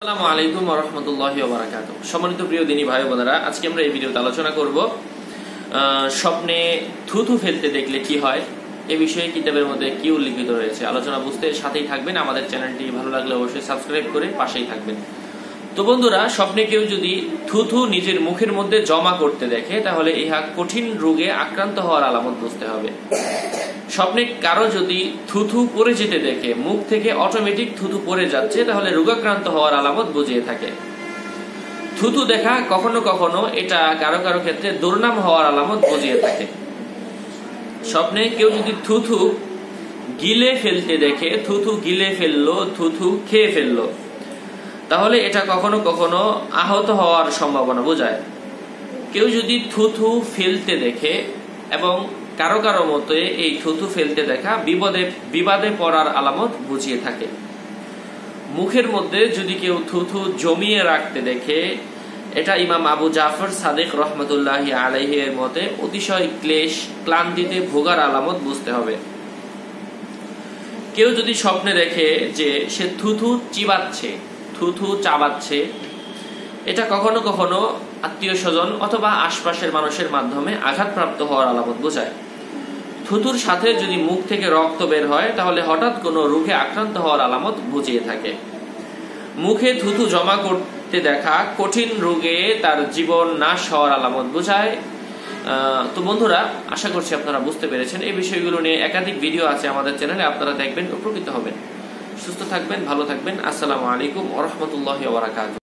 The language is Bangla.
আসসালামু আলাইকুম ওয়া রাহমাতুল্লাহি ওয়া বারাকাতুহু। সম্মানিত প্রিয় দিনী ভাই বোনেরা, আজকে আমরা এই ভিডিওতে আলোচনা করব স্বপ্নে থুথু ফেলতে দেখলে কি হয়, এই বিষয়ে কিতাবের মধ্যে কি উল্লেখিত রয়েছে। আলোচনা বুঝতে সাথেই থাকবেন। আমাদের চ্যানেলটি ভালো লাগলে অবশ্যই সাবস্ক্রাইব করে পাশেই থাকবেন। তো বন্ধুরা, স্বপ্নে কেউ যদি থুথু নিজের মুখের মধ্যে জমা করতে দেখে তাহলে ইহা কঠিন রোগে আক্রান্ত হওয়ার আলামত বুঝতে হবে। স্বপ্নে কারো যদি থুথু পড়ে যেতে দেখে, মুখ থেকে অটোমেটিক থুথু পড়ে যাচ্ছে, তাহলে রোগাক্রান্ত হওয়ার আলামত বুঝিয়ে থাকে। থুথু দেখা কখনো কখনো এটা কারো কারো ক্ষেত্রে দুর্নাম হওয়ার আলামত বুঝিয়ে থাকে। স্বপ্নে কেউ যদি থুথু গিলে ফেলতে দেখে, থুথু গিলে ফেললো, থুথু খেয়ে ফেললো, তাহলে এটা কখনো কখনো আহত হওয়ার সম্ভাবনা বোঝায়। কেউ যদি থুথু ফেলতে দেখে এবং কারো কারো মতে এই থুথু ফেলতে দেখা বিবাদে পড়ার আলামত বুঝিয়ে থাকে। মুখের মধ্যে যদি কেউ থুথু জমিয়ে রাখতে দেখে, এটা ইমাম আবু জাফর সাদিক রহমতুল্লাহি আলাইহি এর মতে অতিশয় ক্লেশ ক্লান্তিতে ভোগার আলামত বুঝতে হবে। কেউ যদি স্বপ্নে দেখে যে সে থুথু চিবাচ্ছে, থুথু চাবাচ্ছে, এটা কখনো কখনো আত্মীয় স্বজন অথবা আশপাশের মানুষের মাধ্যমে আঘাতপ্রাপ্ত হওয়ার আলামত বোঝায়। থুথুর সাথে যদি মুখ থেকে রক্ত বের হয় তাহলে হঠাৎ কোনো রোগে আক্রান্ত হওয়ার আলামত বুঝিয়ে থাকে। মুখে থুথু জমা করতে দেখা কঠিন রোগে তার জীবন নাশ হওয়ার আলামত বোঝায়। তো বন্ধুরা, আশা করছি আপনারা বুঝতে পেরেছেন। এই বিষয়গুলো নিয়ে একাধিক ভিডিও আছে আমাদের চ্যানেলে, আপনারা দেখবেন, উপকৃত হবেন। সুস্থ থাকবেন, ভালো থাকবেন। আসসালামু আলাইকুম ওয়া রাহমাতুল্লাহি ওয়া বারাকাতুহু।